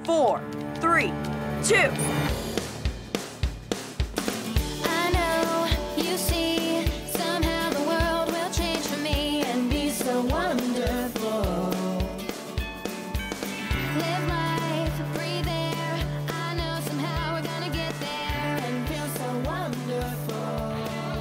4, 3, 2. I know, you see, somehow the world will change for me and be so wonderful. Live life, breathe air. I know somehow we're gonna get there and feel so wonderful.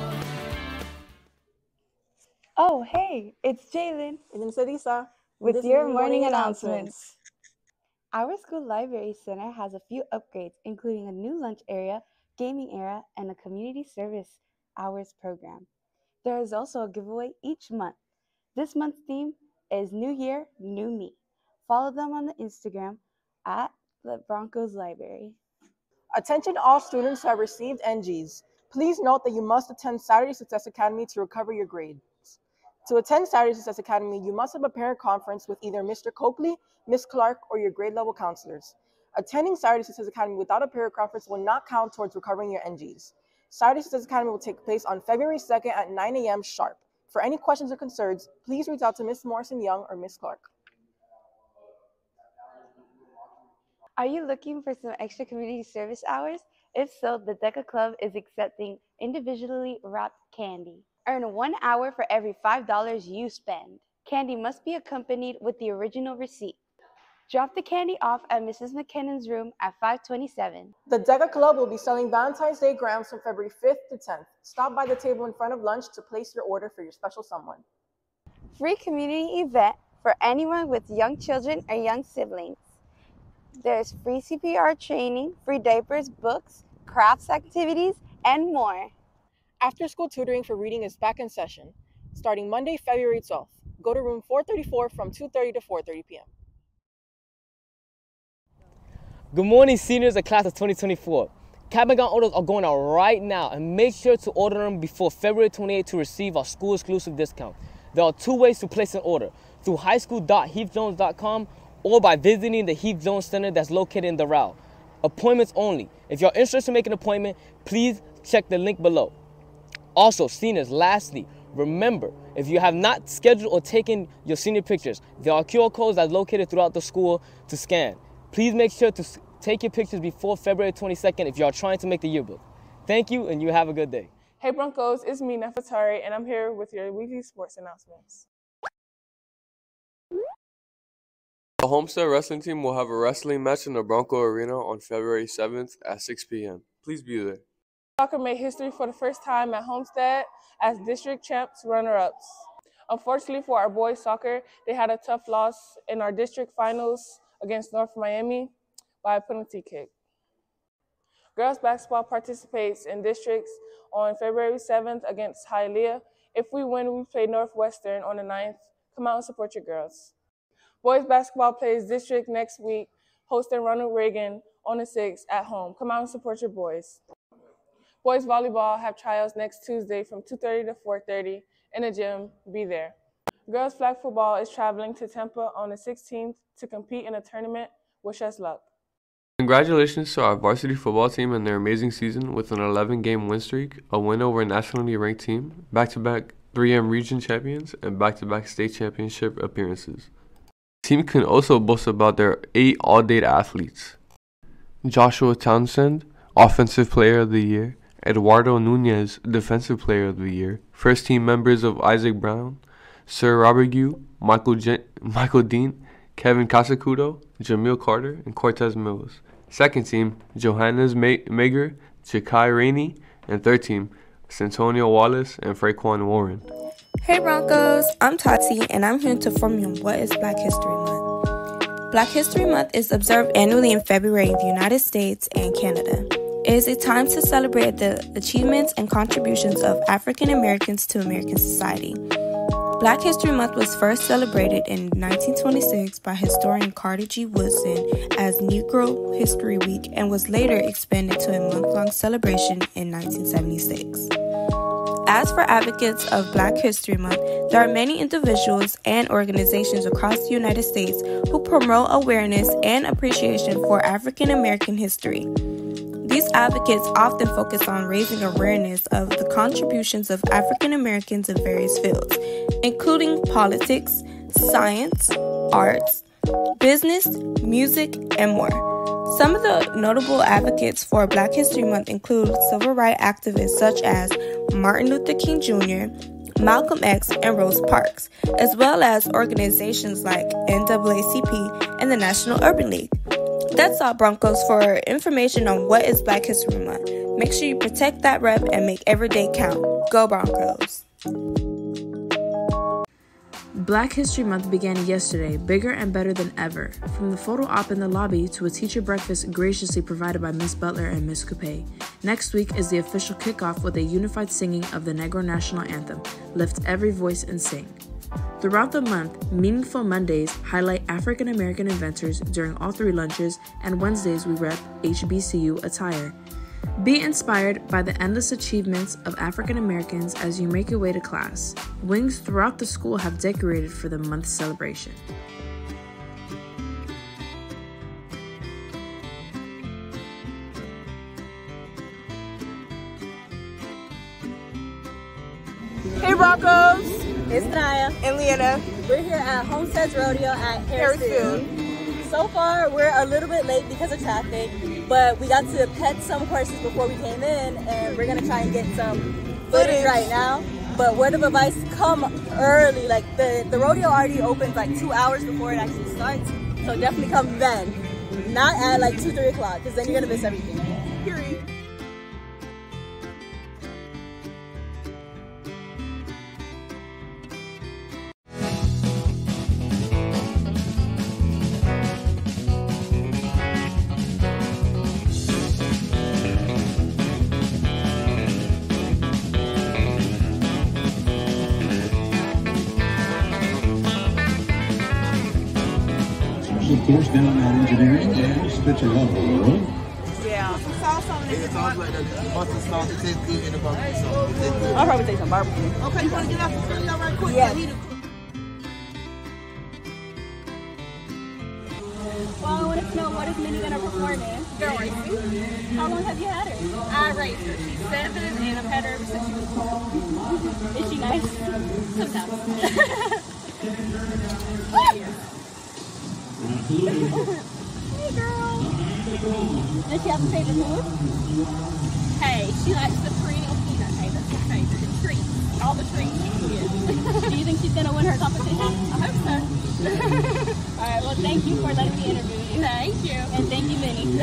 Oh, hey, it's Jalen And then Sadisa with your morning announcements. Our school library center has a few upgrades, including a new lunch area, gaming area, and a community service hours program. There is also a giveaway each month. This month's theme is New Year, New Me. Follow them on the Instagram at the Broncos Library. Attention all students who have received NGs. Please note that you must attend Saturday Success Academy to recover your grades. To attend Saturday Success Academy, you must have a parent conference with either Mr. Coakley, Ms. Clark, or your grade level counselors. Attending Saturday Success Academy without a parent conference will not count towards recovering your NGs. Saturday Success Academy will take place on February 2nd at 9 a.m. sharp. For any questions or concerns, please reach out to Ms. Morrison-Young or Ms. Clark. Are you looking for some extra community service hours? If so, the DECA Club is accepting individually wrapped candy. Earn 1 hour for every $5 you spend. Candy must be accompanied with the original receipt. Drop the candy off at Mrs. McKinnon's room at 527. The DECA Club will be selling Valentine's Day grams from February 5th to 10th. Stop by the table in front of lunch to place your order for your special someone. Free community event for anyone with young children or young siblings. There's free CPR training, free diapers, books, crafts activities, and more. After-school tutoring for reading is back in session, starting Monday, February 12th. Go to room 434 from 2:30 to 4:30 p.m. Good morning, seniors of class of 2024. Cap and gown orders are going out right now, and make sure to order them before February 28th to receive our school-exclusive discount. There are 2 ways to place an order, through highschool.heathjones.com or by visiting the Heath Jones Center that's located in the route. Appointments only. If you're interested in making an appointment, please check the link below. Also, seniors, lastly, remember, if you have not scheduled or taken your senior pictures, there are QR codes that's located throughout the school to scan. Please make sure to take your pictures before February 22nd if you are trying to make the yearbook. Thank you, and you have a good day. Hey Broncos, it's me, Nefertari, and I'm here with your weekly sports announcements. The Homestead wrestling team will have a wrestling match in the Bronco Arena on February 7th at 6 p.m. Please be there. Soccer made history for the first time at Homestead as district champs runner-ups. Unfortunately for our boys soccer, they had a tough loss in our district finals against North Miami by a penalty kick. Girls basketball participates in districts on February 7th against Hialeah. If we win, we play Northwestern on the 9th. Come out and support your girls. Boys basketball plays district next week, hosting Ronald Reagan on the 6th at home. Come out and support your boys. Boys volleyball have tryouts next Tuesday from 2:30 to 4:30 in the gym. Be there. Girls flag football is traveling to Tampa on the 16th to compete in a tournament. Wish us luck. Congratulations to our varsity football team and their amazing season with an 11-game win streak, a win over a nationally ranked team, back-to-back 3M region champions, and back-to-back state championship appearances. The team can also boast about their 8 all-date athletes: Joshua Townsend, Offensive Player of the Year; Eduardo Nunez, Defensive Player of the Year; first team members of Isaac Brown, Sir Robert Yu, Michael Dean, Kevin Casacudo, Jamil Carter, and Cortez Mills. Second team, Johannes Mager, Jakai Rainey, and third team, Santonio Wallace and Fraquan Warren. Hey Broncos, I'm Tati, and I'm here to inform you on what is Black History Month. Black History Month is observed annually in February in the United States and Canada. It is a time to celebrate the achievements and contributions of African Americans to American society. Black History Month was first celebrated in 1926 by historian Carter G. Woodson as Negro History Week and was later expanded to a month-long celebration in 1976. As for advocates of Black History Month, there are many individuals and organizations across the United States who promote awareness and appreciation for African American history. These advocates often focus on raising awareness of the contributions of African Americans in various fields, including politics, science, arts, business, music, and more. Some of the notable advocates for Black History Month include civil rights activists such as Martin Luther King Jr., Malcolm X, and Rosa Parks, as well as organizations like NAACP and the National Urban League. That's all, Broncos. For information on what is Black History Month, make sure you protect that rep and make every day count. Go Broncos! Black History Month began yesterday, bigger and better than ever. From the photo op in the lobby to a teacher breakfast graciously provided by Miss Butler and Miss Coupe. Next week is the official kickoff with a unified singing of the Negro National Anthem, Lift Every Voice and Sing. Throughout the month, Meaningful Mondays highlight African American inventors during all 3 lunches, and Wednesdays we rep HBCU attire. Be inspired by the endless achievements of African Americans as you make your way to class. Wings throughout the school have decorated for the month's celebration. Hey Broncos! It's Naya And Leanna. We're here at Homestead's Rodeo at Harrisfield. So far, we're a little bit late because of traffic, but we got to pet some horses before we came in, and we're gonna try and get some footage right now. But word of advice, come early. Like the rodeo already opens like 2 hours before it actually starts, so definitely come then. Not at like 2, 3 o'clock, because then you're gonna miss everything. Period. Of course, down on engineering and Stitcher level. Yeah. I'll probably take some barbecue. Okay, you want to get off the video right quick? Yeah. Well, I wanted to know, what is Minnie gonna perform in? Girl racing. How long have you had her? I raced her. She's 7 and I've had her ever since she was born. Is she nice? Sometimes. Hey girl. Does she have a favorite food? Hey, she likes the tree and peanut. Hey, that's her favorite. The tree. All the trees. Yeah. Do you think she's gonna win her competition? I hope so. Alright, well thank you for letting me interview you. Thank you. And thank you, Minnie.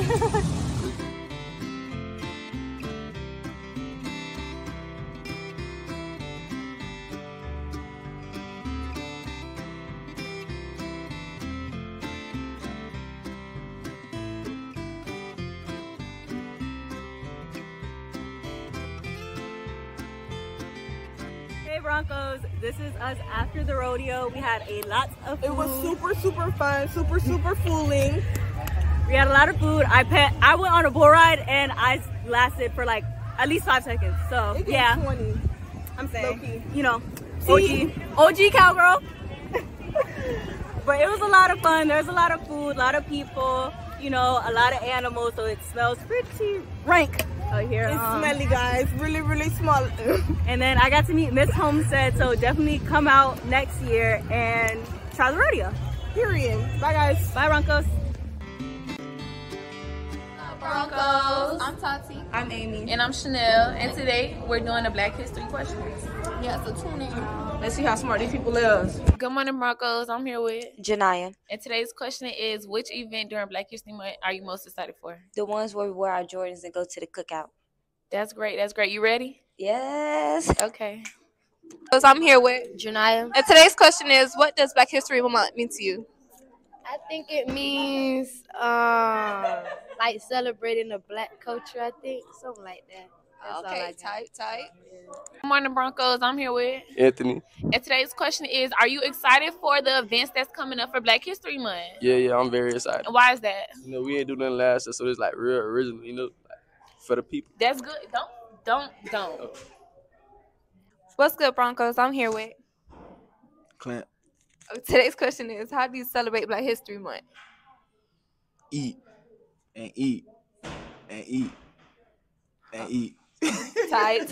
Hey Broncos, this is us after the rodeo. We had a lot of food. It was super fun, super fooling. We had a lot of food. I went on a bull ride and I lasted for like at least 5 seconds. So It gets yeah, 20. I'm saying, Low-key. you know, See? OG cowgirl. But it was a lot of fun. There's a lot of food, a lot of people, you know, a lot of animals. So it smells pretty rank out here. It's smelly, guys. Really small. And then I got to meet Miss Homestead. So definitely come out next year and try the rodeo. Period. Bye, guys. Bye, Broncos. Broncos. I'm Tati. I'm Amy. And I'm Chanel. And today we're doing the Black History questions. Yeah, so tune in. Let's see how smart these people is. Good morning, Broncos. I'm here with Janaya. And today's question is, which event during Black History Month are you most excited for? The ones where we wear our Jordans and go to the cookout. That's great. That's great. You ready? Yes. Okay. So I'm here with Janaya. and today's question is, what does Black History Month mean to you? I think it means like celebrating the black culture, I think. Something like that. That's all I got. Tight. Good morning, Broncos. I'm here with Anthony. And today's question is, are you excited for the events that's coming up for Black History Month? Yeah, I'm very excited. And why is that? You know, we ain't do nothing last year, so it's like real original, you know, like, for the people. That's good. Don't. What's good, Broncos? I'm here with Clint. Today's question is, how do you celebrate Black History Month? Eat and eat and eat and eat. Tight.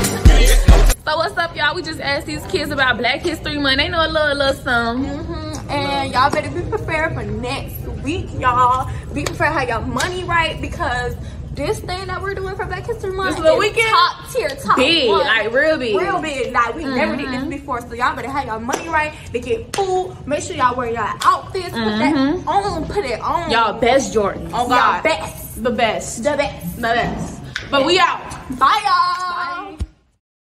So what's up, y'all? We just asked these kids about Black History Month. They know a little something. And y'all better be prepared for next week, y'all. Be prepared to have your money right, because this thing that we're doing for Black History Month This little is weekend? top tier, top big, one. like real big. Real big. Like we never did this before. So y'all better have your money right to get food. Make sure y'all wear your outfits. Put that on. Put it on. Y'all best Jordans. Oh God. Best. The best. The best. The best. But we out. Bye, y'all. Bye.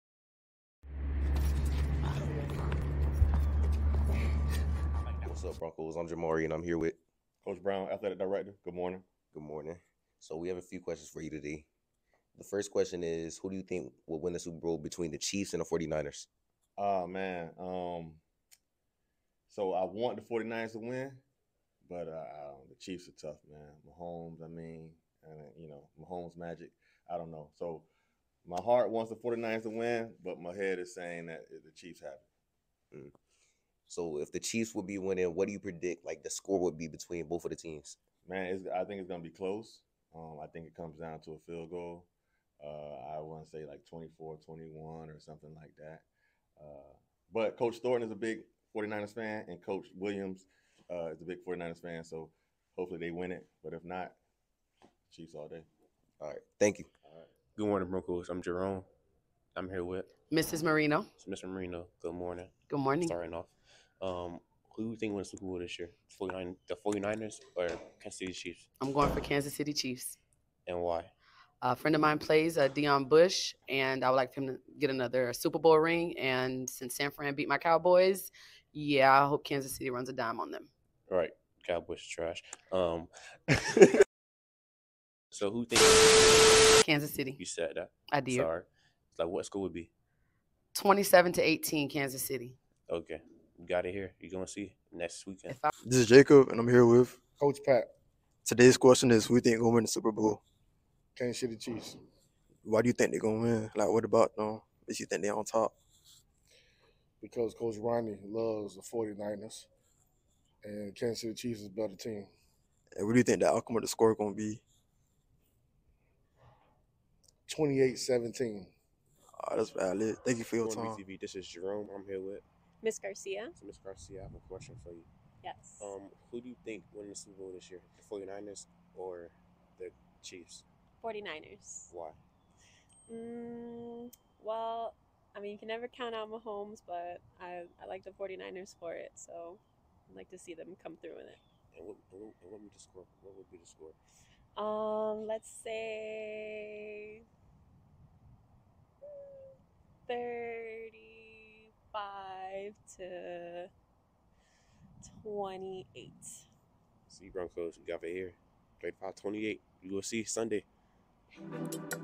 What's up, Broncos? I'm Jamari, and I'm here with Coach Brown, Athletic Director. Good morning. Good morning. So we have a few questions for you today. The first question is, who do you think will win the Super Bowl between the Chiefs and the 49ers? Oh, man. So I want the 49ers to win, but the Chiefs are tough, man. Mahomes, Mahomes magic. I don't know. So my heart wants the 49ers to win, but my head is saying that the Chiefs have it. So if the Chiefs would be winning, what do you predict like the score would be between both of the teams? Man, I think it's going to be close. I think it comes down to a field goal. I want to say like 24-21 or something like that. But Coach Thornton is a big 49ers fan, and Coach Williams is a big 49ers fan, so hopefully they win it. But if not, Chiefs all day. All right. Thank you. All right. Good morning, Broncos. I'm Jerome. I'm here with Mrs. Marino. So Mr. Marino. Good morning. Good morning. Starting off. Who do you think wins the Super Bowl this year? The 49ers or Kansas City Chiefs? I'm going for Kansas City Chiefs. And why? A friend of mine plays Deion Bush, and I would like him to get another Super Bowl ring. And since San Fran beat my Cowboys, I hope Kansas City runs a dime on them. All right. Cowboys trash. So who thinks Kansas City? You said that. I did. Sorry. Like what score would be? 27-18, Kansas City. Okay. You got it here. You're going to see next weekend. This is Jacob, and I'm here with Coach Pat. Today's question is, who do you think will win the Super Bowl? Kansas City Chiefs. Why do you think they're going to win? Like, what about them? Makes you think they're on top? Because Coach Ronnie loves the 49ers, and Kansas City Chiefs is a better team. And what do you think the outcome of the score is going to be? 28-17. Oh, that's valid. Thank you for your time. BTV, this is Jerome. I'm here with Miss Garcia. So Miss Garcia, I have a question for you. Yes. Who do you think win the Super Bowl this year? The 49ers or the Chiefs? 49ers. Why? Well, I mean, you can never count out Mahomes, but I like the 49ers for it, so I'd like to see them come through in it. And what would be the score? What would be the score? Let's say 35-28. See, Broncos, you got it here. 35-28. You will see Sunday.